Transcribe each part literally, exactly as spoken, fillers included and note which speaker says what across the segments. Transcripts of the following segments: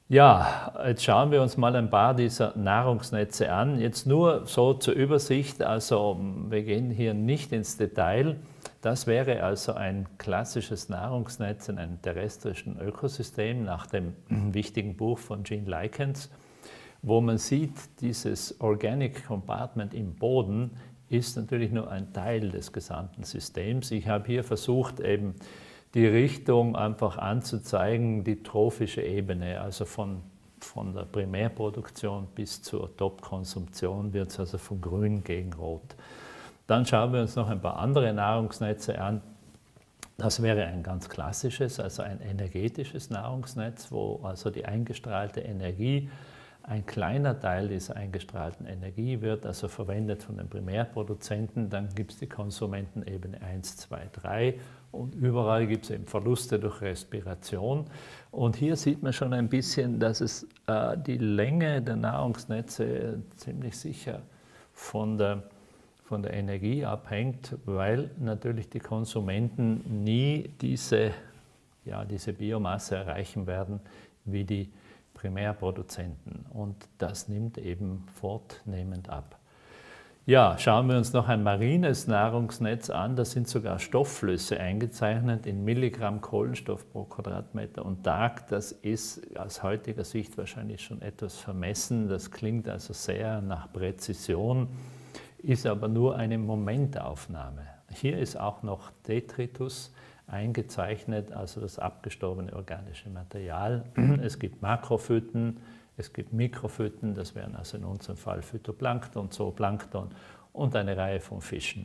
Speaker 1: Ja, jetzt schauen wir uns mal ein paar dieser Nahrungsnetze an. Jetzt nur so zur Übersicht, also wir gehen hier nicht ins Detail. Das wäre also ein klassisches Nahrungsnetz in einem terrestrischen Ökosystem nach dem wichtigen Buch von Gene Likens, wo man sieht, dieses Organic Compartment im Boden ist natürlich nur ein Teil des gesamten Systems. Ich habe hier versucht, eben die Richtung einfach anzuzeigen, die trophische Ebene, also von, von der Primärproduktion bis zur Top-Konsumption wird es also von grün gegen rot. Dann schauen wir uns noch ein paar andere Nahrungsnetze an. Das wäre ein ganz klassisches, also ein energetisches Nahrungsnetz, wo also die eingestrahlte Energie, ein kleiner Teil dieser eingestrahlten Energie wird also verwendet von den Primärproduzenten. Dann gibt es die Konsumentenebene eins, zwei, drei und überall gibt es eben Verluste durch Respiration. Und hier sieht man schon ein bisschen, dass es äh, die Länge der Nahrungsnetze ziemlich sicher von der, von der Energie abhängt, weil natürlich die Konsumenten nie diese, ja, diese Biomasse erreichen werden wie die Primärproduzenten, und das nimmt eben fortnehmend ab. Ja, schauen wir uns noch ein marines Nahrungsnetz an, da sind sogar Stoffflüsse eingezeichnet in Milligramm Kohlenstoff pro Quadratmeter und Tag. Das ist aus heutiger Sicht wahrscheinlich schon etwas vermessen, das klingt also sehr nach Präzision, ist aber nur eine Momentaufnahme. Hier ist auch noch Detritus eingezeichnet, also das abgestorbene organische Material. Es gibt Makrophyten, es gibt Mikrophyten, das wären also in unserem Fall Phytoplankton, Zooplankton und eine Reihe von Fischen.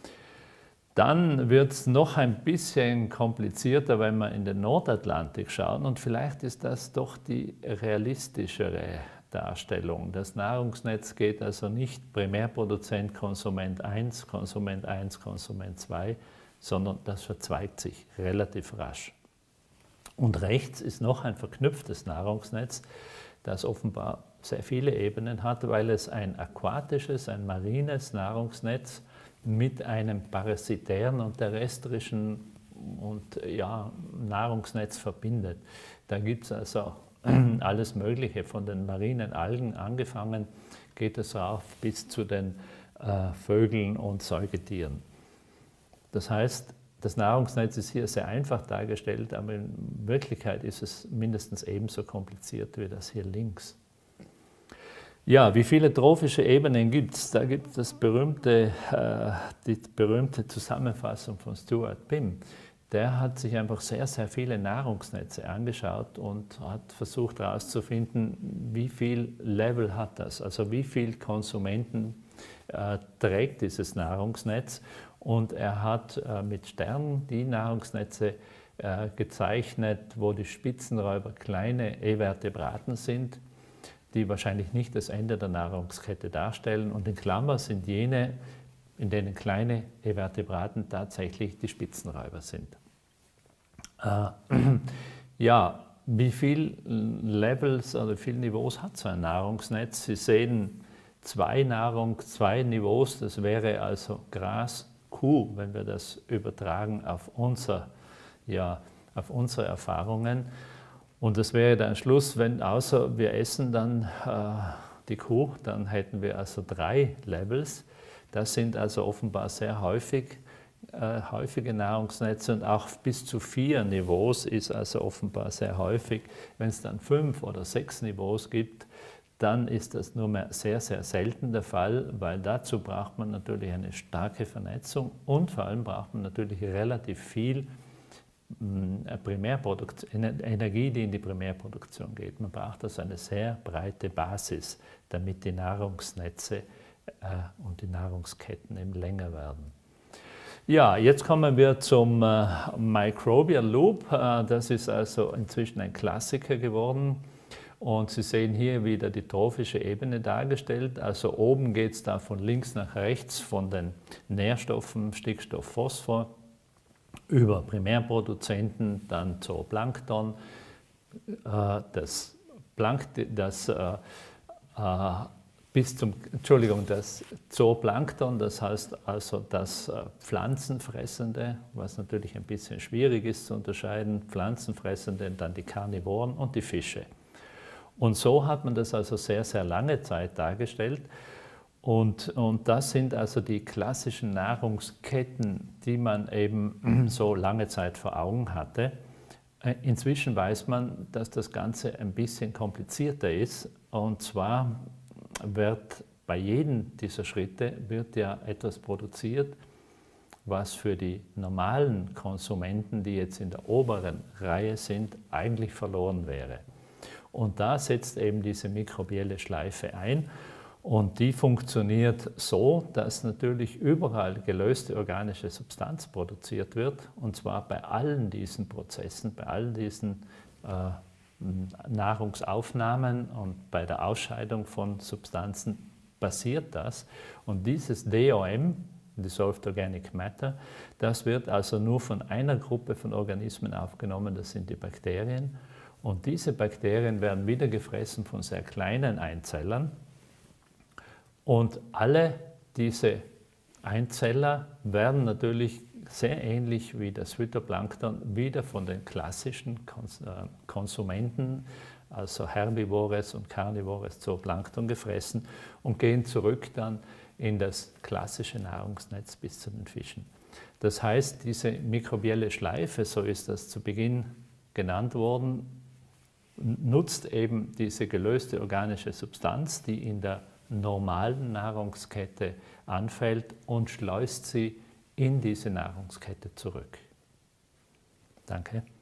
Speaker 1: Dann wird es noch ein bisschen komplizierter, wenn wir in den Nordatlantik schauen, und vielleicht ist das doch die realistischere Darstellung. Das Nahrungsnetz geht also nicht Primärproduzent, Konsument eins, Konsument eins, Konsument zwei, sondern das verzweigt sich relativ rasch. Und rechts ist noch ein verknüpftes Nahrungsnetz, das offenbar sehr viele Ebenen hat, weil es ein aquatisches, ein marines Nahrungsnetz mit einem parasitären und terrestrischen und, ja, Nahrungsnetz verbindet. Da gibt es also alles Mögliche, von den marinen Algen angefangen, geht es rauf bis zu den äh, Vögeln und Säugetieren. Das heißt, das Nahrungsnetz ist hier sehr einfach dargestellt, aber in Wirklichkeit ist es mindestens ebenso kompliziert wie das hier links. Ja, wie viele trophische Ebenen gibt es? Da gibt es das berühmte, äh, die berühmte Zusammenfassung von Stuart Pimm. Der hat sich einfach sehr, sehr viele Nahrungsnetze angeschaut und hat versucht herauszufinden, wie viel Level hat das, also wie viele Konsumenten äh, trägt dieses Nahrungsnetz. Und er hat äh, mit Sternen die Nahrungsnetze äh, gezeichnet, wo die Spitzenräuber kleine Evertebraten sind, die wahrscheinlich nicht das Ende der Nahrungskette darstellen. Und in Klammer sind jene, in denen kleine Evertebraten tatsächlich die Spitzenräuber sind. Äh, ja, wie viele Levels oder wie viele Niveaus hat so ein Nahrungsnetz? Sie sehen zwei Nahrung, zwei Niveaus, das wäre also Gras, Kuh, wenn wir das übertragen auf, unser, ja, auf unsere Erfahrungen. Und das wäre dann Schluss, wenn außer wir essen dann äh, die Kuh, dann hätten wir also drei Levels. Das sind also offenbar sehr häufig, äh, häufige Nahrungsnetze, und auch bis zu vier Niveaus ist also offenbar sehr häufig. Wenn es dann fünf oder sechs Niveaus gibt, dann ist das nur mehr sehr, sehr selten der Fall, weil dazu braucht man natürlich eine starke Vernetzung und vor allem braucht man natürlich relativ viel Primärproduktion, Energie, die in die Primärproduktion geht. Man braucht also eine sehr breite Basis, damit die Nahrungsnetze äh, und die Nahrungsketten eben länger werden. Ja, jetzt kommen wir zum äh, Microbial Loop. Äh, das ist also inzwischen ein Klassiker geworden. Und Sie sehen hier wieder die trophische Ebene dargestellt. Also oben geht es da von links nach rechts von den Nährstoffen Stickstoff, Phosphor über Primärproduzenten, dann Zooplankton, äh, das, Plank, das äh, äh, bis zum, Entschuldigung, das Zooplankton, das heißt also das äh, Pflanzenfressende, was natürlich ein bisschen schwierig ist zu unterscheiden, Pflanzenfressende, dann die Karnivoren und die Fische. Und so hat man das also sehr, sehr lange Zeit dargestellt. Und, und das sind also die klassischen Nahrungsketten, die man eben so lange Zeit vor Augen hatte. Inzwischen weiß man, dass das Ganze ein bisschen komplizierter ist. Und zwar wird bei jedem dieser Schritte wird ja etwas produziert, was für die normalen Konsumenten, die jetzt in der oberen Reihe sind, eigentlich verloren wäre. Und da setzt eben diese mikrobielle Schleife ein. Und die funktioniert so, dass natürlich überall gelöste organische Substanz produziert wird, und zwar bei allen diesen Prozessen, bei allen diesen äh, Nahrungsaufnahmen und bei der Ausscheidung von Substanzen passiert das. Und dieses D O M, Dissolved Organic Matter, das wird also nur von einer Gruppe von Organismen aufgenommen, das sind die Bakterien. Und diese Bakterien werden wieder gefressen von sehr kleinen Einzellern. Und alle diese Einzeller werden natürlich sehr ähnlich wie das Phytoplankton wieder von den klassischen Konsumenten, also Herbivores und Carnivores, Zooplankton gefressen und gehen zurück dann in das klassische Nahrungsnetz bis zu den Fischen. Das heißt, diese mikrobielle Schleife, so ist das zu Beginn genannt worden, nutzt eben diese gelöste organische Substanz, die in der normalen Nahrungskette anfällt, und schleust sie in diese Nahrungskette zurück. Danke.